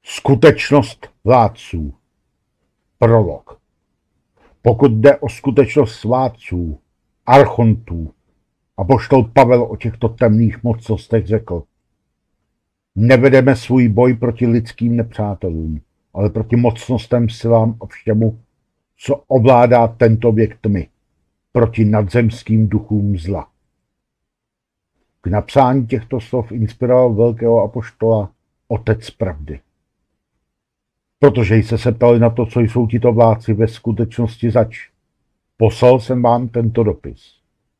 Skutečnost vládců. Prolog. Pokud jde o skutečnost vládců, archontů, apoštol Pavel o těchto temných mocnostech řekl: nevedeme svůj boj proti lidským nepřátelům, ale proti mocnostem, silám a všemu, co ovládá tento věk tmy, proti nadzemským duchům zla. K napsání těchto slov inspiroval velkého apoštola Otec pravdy. Protože jste se ptali na to, co jsou tito vládci ve skutečnosti zač, poslal jsem vám tento dopis.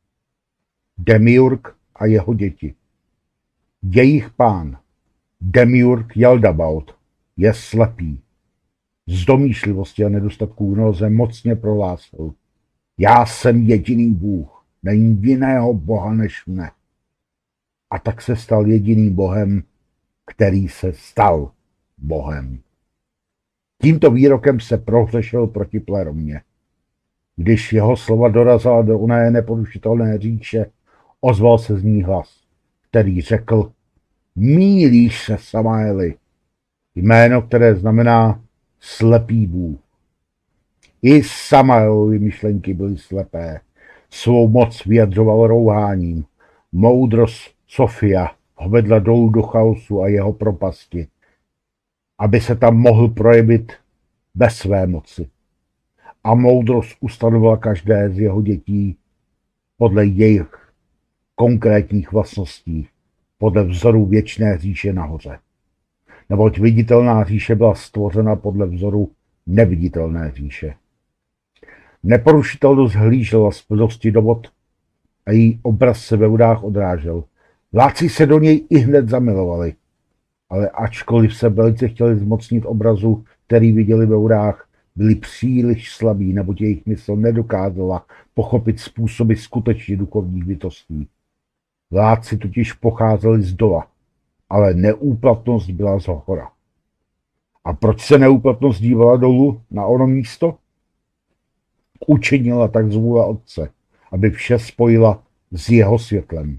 Demiurg a jeho děti. Jejich pán, Demiurg Jeldabaoth, je slepý. Z domýšlivosti a nedostatků noze mocně prohlásil: já jsem jediný Bůh, není jiného Boha než mne. A tak se stal jediným Bohem, který se stal Bohem. Tímto výrokem se prohřešil proti Pleromě. Když jeho slova dorazila do oné neporušitelné říše, ozval se z ní hlas, který řekl: mýlíš se, Samaeli, jméno, které znamená slepý Bůh. I Samaelovy myšlenky byly slepé, svou moc vyjadřoval rouháním, moudrost Sofia ho vedla dolů do chaosu a jeho propasti, aby se tam mohl projevit bez své moci. A moudrost ustanovila každé z jeho dětí podle jejich konkrétních vlastností, podle vzoru věčné říše nahoře. Neboť viditelná říše byla stvořena podle vzoru neviditelné říše. Neporušitelnost hlížela z plnosti do vod a její obraz se ve vodách odrážel. Vládci se do něj i hned zamilovali, ale ačkoliv se velice chtěli zmocnit obrazu, který viděli ve vodách, byli příliš slabí, neboť jejich mysl nedokázala pochopit způsoby skutečně duchovních bytostí. Vládci totiž pocházeli z dola, ale neúplatnost byla z hora. A proč se neúplatnost dívala dolů na ono místo? Učinila tak z vůle Otce, aby vše spojila s jeho světlem.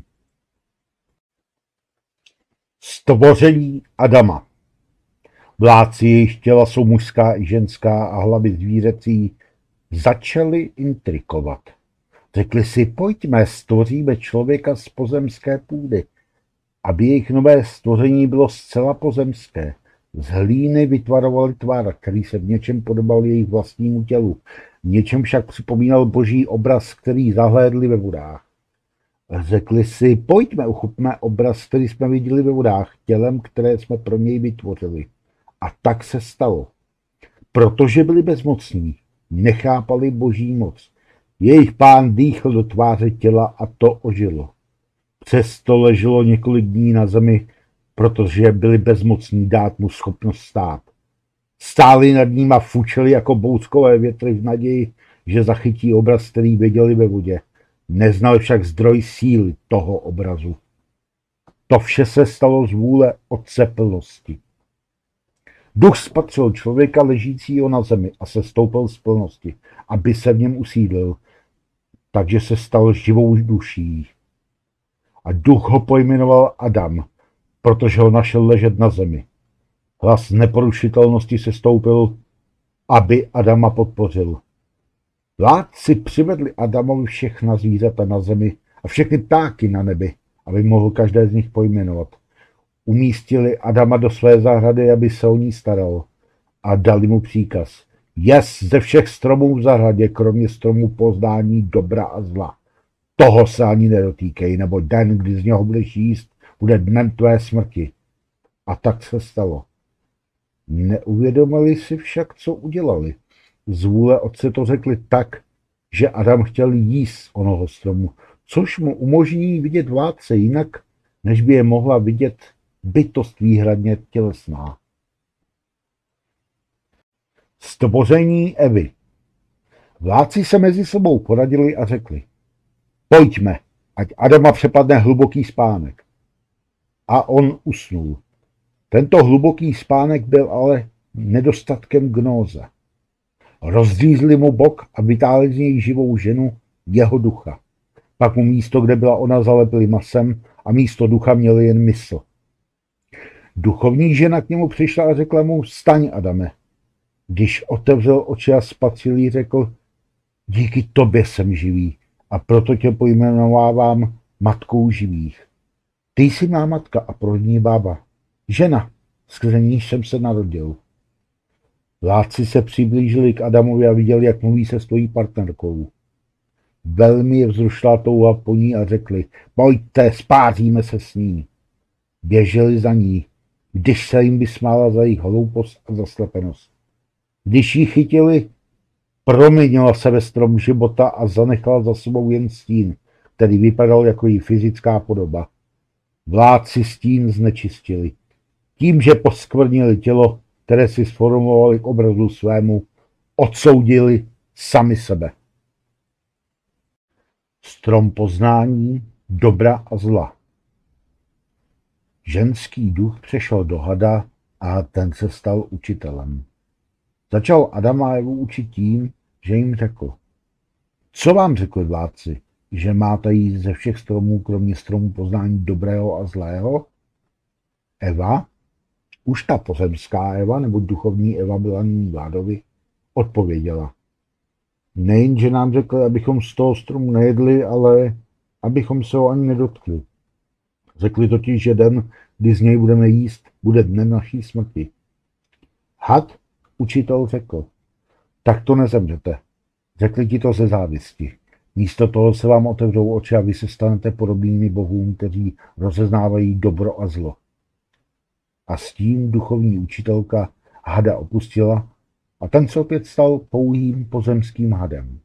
Stvoření Adama. Vládci, jejich těla jsou mužská i ženská a hlavy zvířecí, začali intrikovat. Řekli si: pojďme, stvoříme člověka z pozemské půdy, aby jejich nové stvoření bylo zcela pozemské. Z hlíny vytvarovali tvar, který se v něčem podobal jejich vlastnímu tělu, v něčem však připomínal boží obraz, který zahlédli ve vodách. Řekli si: pojďme, uchopme obraz, který jsme viděli ve vodách, tělem, které jsme pro něj vytvořili. A tak se stalo. Protože byli bezmocní, nechápali boží moc. Jejich pán dýchl do tváře těla a to ožilo. Přesto leželo několik dní na zemi, protože byli bezmocní dát mu schopnost stát. Stáli nad ním a fučeli jako bouřkové větry v naději, že zachytí obraz, který viděli ve vodě. Neznali však zdroj síly toho obrazu. To vše se stalo z vůle Otce plnosti. Duch spatřil člověka ležícího na zemi a se stoupil z plnosti, aby se v něm usídlil, takže se stal živou duší. A duch ho pojmenoval Adam, protože ho našel ležet na zemi. Hlas neporušitelnosti se stoupil, aby Adama podpořil. Vládci přivedli Adamovi všechna zvířata na zemi a všechny ptáky na nebi, aby mohl každé z nich pojmenovat. Umístili Adama do své zahrady, aby se o ní staral, a dali mu příkaz: jez ze všech stromů v zahradě, kromě stromu poznání dobra a zla. Toho se ani nedotýkej, nebo den, kdy z něho budeš jíst, bude dnem tvé smrti. A tak se stalo. Neuvědomili si však, co udělali. Z vůle Otce to řekli tak, že Adam chtěl jíst onoho stromu, což mu umožní vidět vládce jinak, než by je mohla vidět bytost výhradně tělesná. Stvoření Evy. Vládci se mezi sebou poradili a řekli: pojďme, ať Adama přepadne hluboký spánek. A on usnul. Tento hluboký spánek byl ale nedostatkem gnóze. Rozřízli mu bok a vytáhli z něj živou ženu, jeho ducha. Pak mu místo, kde byla ona, zalepili masem a místo ducha měli jen mysl. Duchovní žena k němu přišla a řekla mu, vstaň, Adame. Když otevřel oči a spatřil jí, řekl, díky tobě jsem živý a proto tě pojmenovávám matkou živých. Ty jsi má matka a porodní bába, žena, skrze níž jsem se narodil. Vládci se přiblížili k Adamovi a viděli, jak mluví se svojí partnerkou. Velmi je vzrušila touha po ní a řekli, pojďte, spáříme se s ní. Běželi za ní, když se jim vysmála za jejich hloupost a zaslepenost. Když ji chytili, proměnila se ve strom života a zanechala za sebou jen stín, který vypadal jako její fyzická podoba. Vládci stín znečistili. Tím, že poskvrnili tělo, které si sformovali k obrazu svému, odsoudili sami sebe. Strom poznání dobra a zla. Ženský duch přešel do hada a ten se stal učitelem. Začal Adama a Evu učit tím, že jim řekl. Co vám řekli vládci, že máte jíst ze všech stromů, kromě stromu poznání dobrého a zlého? Eva, už ta pozemská Eva, nebo duchovní Eva byla nyní vládovi, odpověděla. Nejen, že nám řekli, abychom z toho stromu nejedli, ale abychom se ho ani nedotkli. Řekli totiž, že den, kdy z něj budeme jíst, bude dnem naší smrti. Had, učitel řekl, tak to nezemřete. Řekli ti to ze závisti. Místo toho se vám otevřou oči a vy se stanete podobnými bohům, kteří rozeznávají dobro a zlo. A s tím duchovní učitelka hada opustila a ten se opět stal pouhým pozemským hadem.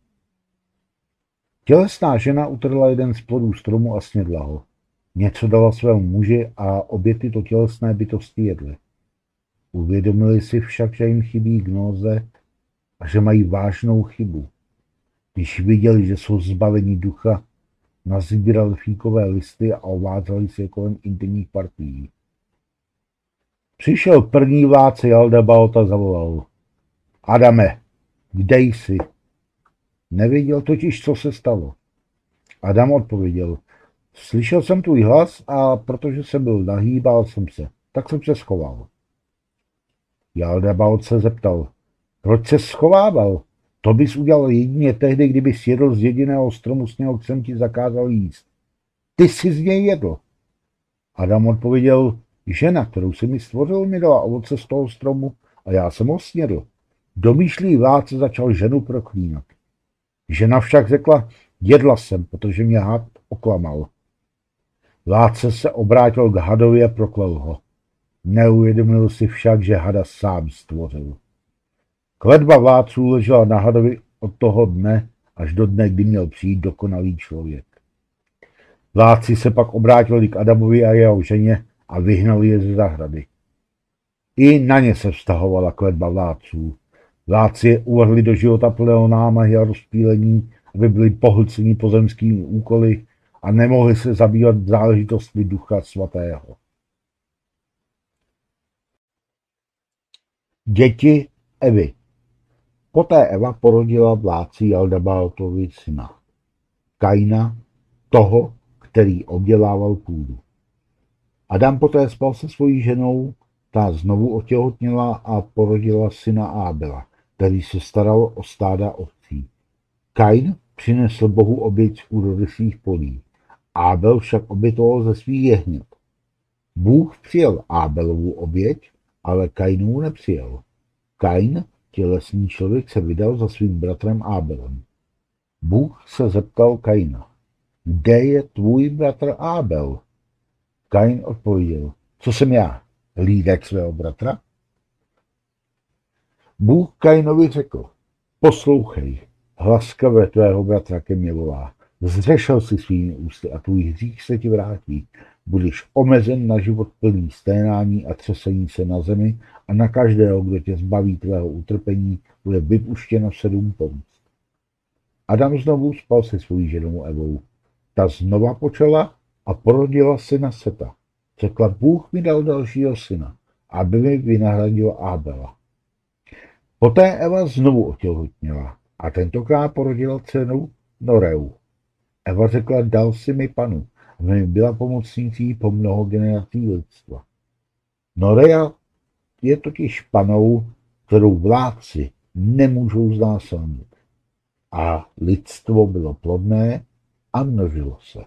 Tělesná žena utrhla jeden z plodů stromu a snědla ho. Něco dala svému muži a obě tyto tělesné bytosti jedly. Uvědomili si však, že jim chybí gnóze a že mají vážnou chybu. Když viděli, že jsou zbaveni ducha, nazbírali fíkové listy a ovázali si je kolem intimních partií. Přišel první vládce Jaldabaot a zavolal. Adame, kde jsi? Nevěděl totiž, co se stalo. Adam odpověděl. Slyšel jsem tvůj hlas a protože jsem byl nahý, bál jsem se. Tak jsem se schoval. Jaldabaot se zeptal. Proč se schovával? To bys udělal jedině tehdy, kdybys jedl z jediného stromu, s něho jsem ti zakázal jíst. Ty jsi z něj jedl. Adam odpověděl, žena, kterou si mi stvořil, mi dala ovoce z toho stromu a já jsem ho snědl. Domýšlý vládce začal ženu proklínat. Žena však řekla, jedla jsem, protože mě had oklamal. Vládce se obrátil k hadovi a proklel ho. Neuvědomil si však, že hada sám stvořil. Kletba vládců ležela na hadovi od toho dne až do dne, kdy měl přijít dokonalý člověk. Vládci se pak obrátili k Adamovi a jeho ženě a vyhnali je ze zahrady. I na ně se vztahovala kletba vládců. Vládci je uvrhli do života plného námahy a rozptýlení, aby byli pohlceni pozemskými úkoly a nemohli se zabývat záležitostmi Ducha Svatého. Děti Evy. Poté Eva porodila vládci Jaldabaotovi syna. Kaina, toho, který obdělával půdu. Adam poté spal se svojí ženou, ta znovu otěhotněla a porodila syna Ábela, který se staral o stáda ovcí. Kain přinesl Bohu oběť z úrody svých polí. Ábel však obětoval ze svých jehnět. Bůh přijal Ábelovu oběť, ale Kainovu nepřijal. Kain, tělesný člověk, se vydal za svým bratrem Ábelem. Bůh se zeptal Kaina, kde je tvůj bratr Ábel? Kain odpověděl, co jsem já, hlídek svého bratra? Bůh Kainovi řekl, poslouchej, hlaska tvého bratra ke mně volá. Zřešil si svými ústy a tvůj hřích se ti vrátí. Budeš omezen na život plný sténání a třesení se na zemi a na každého, kdo tě zbaví tvého utrpení, bude vypuštěno 7 pomst. Adam znovu spal se svojí ženou Evou. Ta znova počala a porodila syna Seta. Řekla, Bůh mi dal dalšího syna, aby mi vynahradil Ábela. Poté Eva znovu otěhotněla a tentokrát porodila dceru Noreu. Eva řekla, dal si mi panu, aby mi byla pomocnicí po mnoho generací lidstva. Norea je totiž panou, kterou vládci nemůžou znásilnit. A lidstvo bylo plodné a množilo se.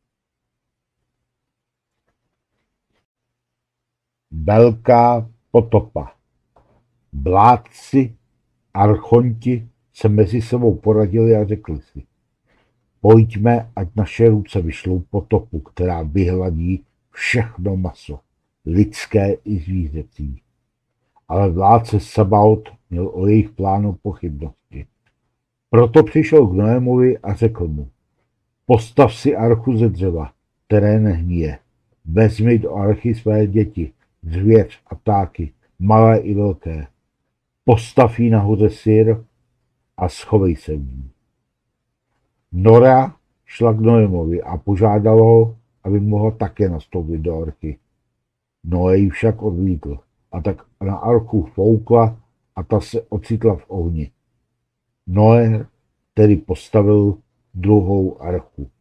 Velká potopa. Vládci, archonti se mezi sebou poradili a řekli si: pojďme, ať naše ruce vyšlou potopu, která vyhladí všechno maso, lidské i zvířecí. Ale vládce Sabaot měl o jejich plánu pochybnosti. Proto přišel k Noémovi a řekl mu: postav si archu ze dřeva, které nehníje. Vezmi do archy své děti, zvěř a ptáky, malé i velké. Postav ji nahoře Sir a schovej se v ní. Nora šla k Noémovi a požádala ho, aby mohla také nastoupit do archy. Noé ji však odmítl a tak na archu foukla a ta se ocitla v ohni. Noé tedy postavil druhou archu.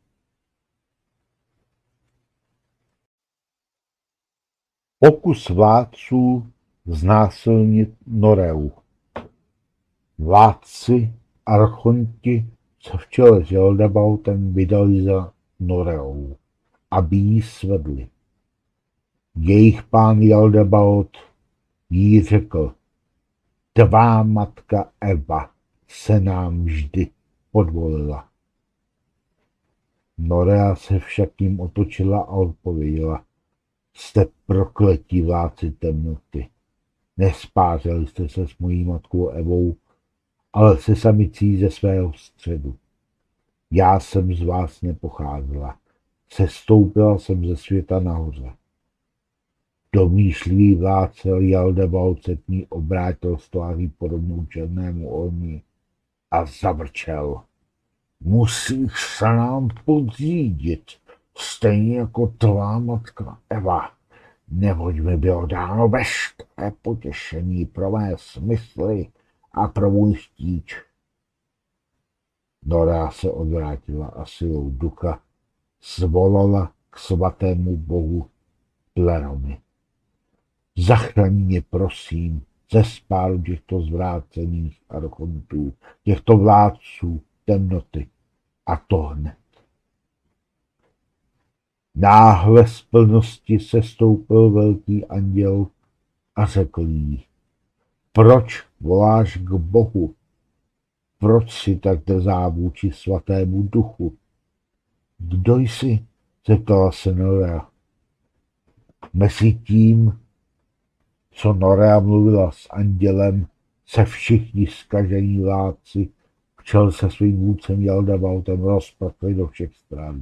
Pokus vládců znásilnit Noreu. Vládci, archonti se v čele s Jaldabautem vydali za Noreou, aby ji svedli. Jejich pán Jaldabaut jí řekl: tvá matka Eva se nám vždy podvolila. Norea se však jim otočila a odpověděla: jste prokletí vládci temnoty. Nespářili jste se s mojí matkou Evou, ale se samicí ze svého středu. Já jsem z vás nepocházela. Sestoupila jsem ze světa nahoře. Domýšlivý vládce Jaldabaut se k ní obrátil s tváří podobnou černému ohni a zavrčel: musíš se nám podřídit, stejně jako tvá matka Eva, neboť mi bylo dáno veškeré potěšení pro mé smysly a pro můj štíč. Nora se odvrátila a silou ducha zvolala k svatému bohu Plerony: zachraň mě, prosím, ze spáru těchto zvrácených archontů, těchto vládců temnoty, a to hned. Náhle z plnosti sestoupil velký anděl a řekl jí: proč voláš k Bohu? Proč si tak drzá vůči svatému duchu? Kdo jsi? Zeptala se Norea. Mezi tím, co Norea mluvila s andělem, se všichni zkažení vládci v čele se svým vůdcem Jaldabautem rozprchli do všech stran.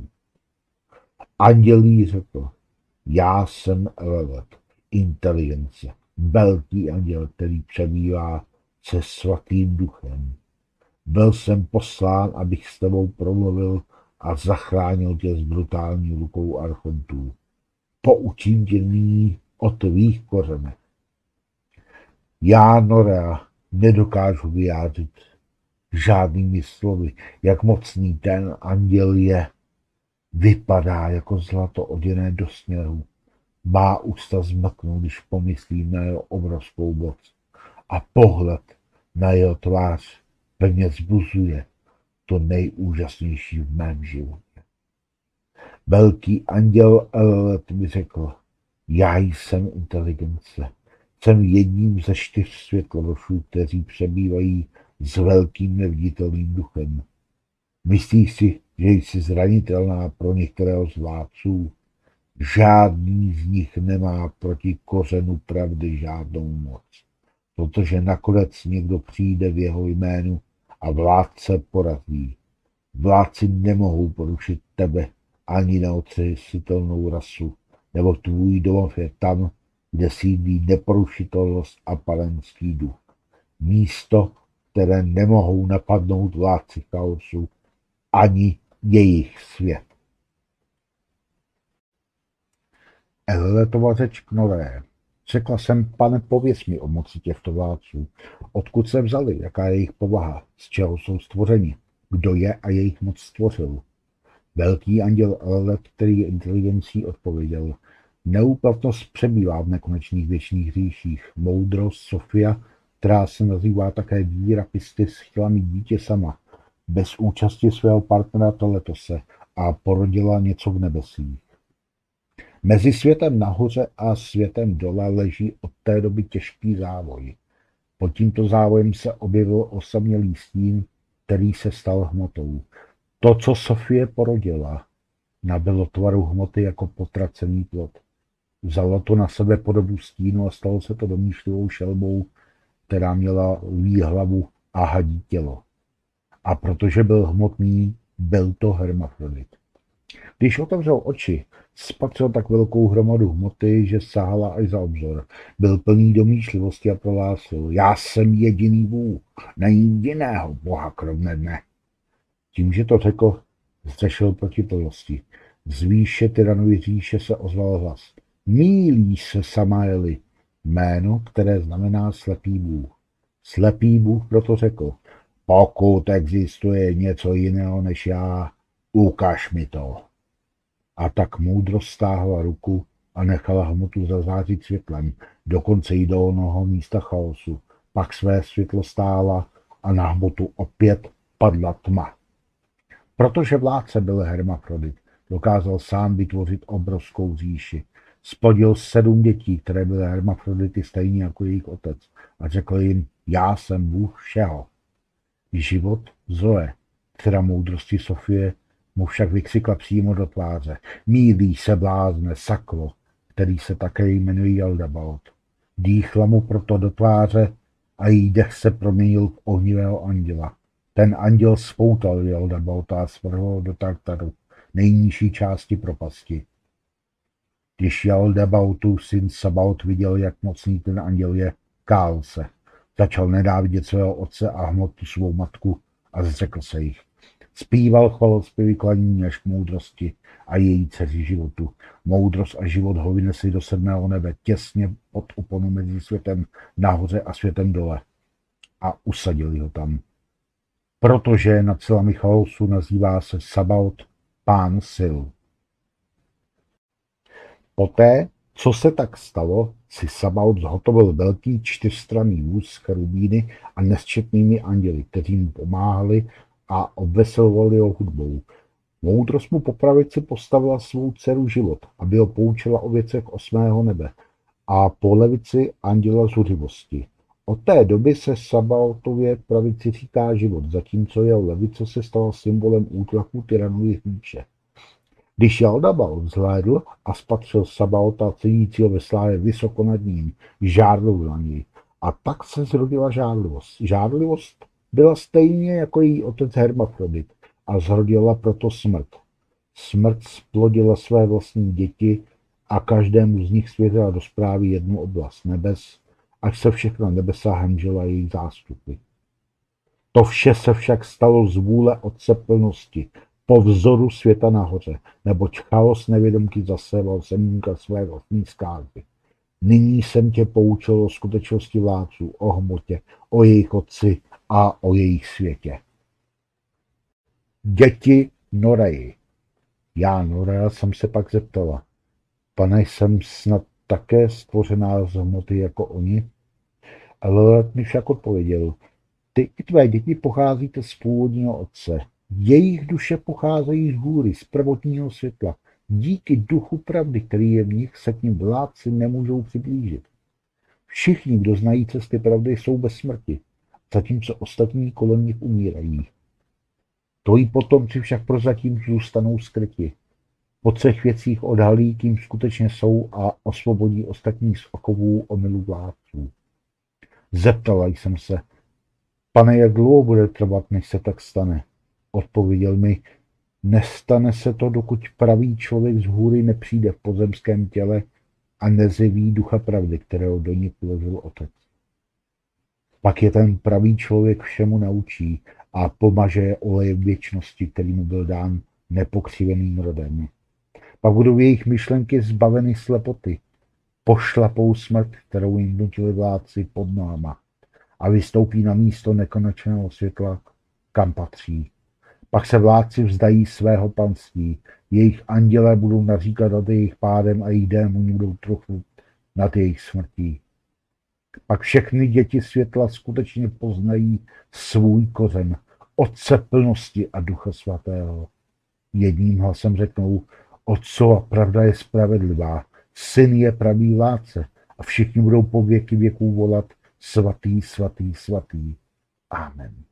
Anděl jí řekl: já jsem Elelet, inteligence, velký anděl, který přebývá se svatým duchem. Byl jsem poslán, abych s tebou promluvil a zachránil tě z brutální rukou archontů. Poučím tě nyní o tvých kořenech. Já, Norea, nedokážu vyjádřit žádnými slovy, jak mocný ten anděl je. Vypadá jako zlato oděné do sněhu. Má ústa zmlknou, když pomyslím na jeho obrovskou moc. A pohled na jeho tvář pevně zbuzuje to nejúžasnější v mém životě. Velký anděl Elelet mi řekl: já jsem inteligence. Jsem jedním ze 4 světlonošů, kteří přebývají s velkým neviditelným duchem. Myslíš si, že jsi zranitelná pro některého z vládců? Žádný z nich nemá proti kořenu pravdy žádnou moc, protože nakonec někdo přijde v jeho jménu a vládce porazí. Vládci nemohou porušit tebe ani neotřesitelnou rasu, nebo tvůj domov je tam, kde sídlí neporušitelnost a panenský duch. Místo, které nemohou napadnout vládci chaosu ani jejich svět. Eleletova řeč k Nové. Řekla jsem: pane, pověz mi o moci těchto vládců. Odkud se vzali, jaká je jejich povaha, z čeho jsou stvořeni, kdo je a jejich moc stvořil. Velký anděl Elelet, který je inteligencí, odpověděl: Neúplatnost přebývá v nekonečných věčných říších. Moudrost Sofia, která se nazývá také víra Pistis, chtěla mít dítě sama, bez účasti svého partnera Teletose, a porodila něco v nebesích. Mezi světem nahoře a světem dole leží od té doby těžký závoj. Pod tímto závojem se objevil osamělý stín, který se stal hmotou. To, co Sofie porodila, nabylo tvaru hmoty jako potracený plod. Vzalo to na sebe podobu stínu a stalo se to domýšlivou šelmou, která měla lví hlavu a hadí tělo. A protože byl hmotný, byl to hermafrodit. Když otevřel oči, spatřil tak velkou hromadu hmoty, že sahala až za obzor. Byl plný domýšlivosti a prohlásil: já jsem jediný Bůh, není jiného boha kromě mne. Tím, že to řekl, zřešil proti plnosti. Z výše tyranovy říše se ozval hlas: mýlíš se, Samaeli, jméno, které znamená slepý Bůh. Slepý Bůh proto řekl: pokud existuje něco jiného než já, ukaž mi to. A tak moudrost stáhla ruku a nechala hmotu zazářit světlem, dokonce jí do onoho místa chaosu. Pak své světlo stála a na hmotu opět padla tma. Protože vládce byl hermafrodit, dokázal sám vytvořit obrovskou říši. Splodil 7 dětí, které byly hermafrodity stejně jako jejich otec, a řekl jim: já jsem Bůh všeho. Život Zoe, dcera moudrosti Sofie, mu však vykřikla přímo do tváře: mýlíš se, blázne, saklo, který se také jmenuje Jaldabaoth. Dýchla mu proto do tváře a její dech se proměnil v ohnivého anděla. Ten anděl spoutal Jaldabaotha a svrhl do Tartaru, nejnižší části propasti. Když Jaldabaothův syn Sabaoth viděl, jak mocný ten anděl je, kál se. Začal nenávidět svého otce a hmotu svou matku a zřekl se jich. Zpíval chvalospěvy klanění až k moudrosti a její dceři životu. Moudrost a život ho vynesli do 7. nebe, těsně pod oponu mezi světem nahoře a světem dole. A usadili ho tam. Protože nad silami chaosu nazývá se Sabaoth, pán sil. Poté, co se tak stalo, si Sabaoth zhotovil velký 4stranný vůz s cherubíny a nesčetnými anděli, kteří mu pomáhali a obveselovali ho hudbou. Moudrost mu po pravici postavila svou dceru Život, aby ho poučila o věcech 8. nebe, a po levici anděla zuřivosti. Od té doby se Sabaothově pravici říká Život, zatímco jeho levice se stala symbolem útlaku tyranovy říše. Když Jaldabaoth vzhlédl a spatřil Sabaotha sedícího ve slávě vysoko nad ním, žárlil na něj. A tak se zrodila žárlivost. Žárlivost byla stejně jako její otec hermafrodit a zrodila proto smrt. Smrt splodila své vlastní děti a každému z nich svěřila do správy jednu oblast nebes, až se všechna nebesa hemžela jejich zástupy. To vše se však stalo z vůle Otce plnosti, po vzoru světa nahoře, neboť chaos nevědomky zaséval semínka své vlastní zkázy. Nyní jsem tě poučil o skutečnosti vládců, o hmotě, o jejich otci a o jejich světě. Děti Noreji. Já, Norea, jsem se pak zeptala: pane, jsem snad také stvořená z hmoty jako oni? Elorat mi však odpověděl: ty i tvé děti pocházíte z původního otce. Jejich duše pocházejí z hůry, z prvotního světla. Díky duchu pravdy, který je v nich, se k nim vládci nemůžou přiblížit. Všichni, kdo znají cesty pravdy, jsou bez smrti, zatímco ostatní kolem nich umírají. Tvoji potomci však prozatím zůstanou skryti. Po 3 věcích odhalí, kým skutečně jsou, a osvobodí ostatní z okovů omylu vládců. Zeptala jsem se: pane, jak dlouho bude trvat, než se tak stane? Odpověděl mi: nestane se to, dokud pravý člověk z hůry nepřijde v pozemském těle a nezjeví ducha pravdy, kterého do ní vložil otec. Pak je ten pravý člověk všemu naučí a pomaže je olejem věčnosti, který mu byl dán nepokřiveným rodem. Pak budou jejich myšlenky zbaveny slepoty, pošlapou smrt, kterou jim nutili vládci pod nohama, a vystoupí na místo nekonečného světla, kam patří. Pak se vládci vzdají svého panství, Jejich andělé budou naříkat nad jejich pádem a jejich démoni budou trochu nad jejich smrtí. Pak všechny děti světla skutečně poznají svůj kořen, Otce plnosti a Ducha svatého. Jedním hlasem řeknou, Otcova pravda je spravedlivá, Syn je pravý vládce a všichni budou po věky věků volat svatý, svatý, svatý. Amen.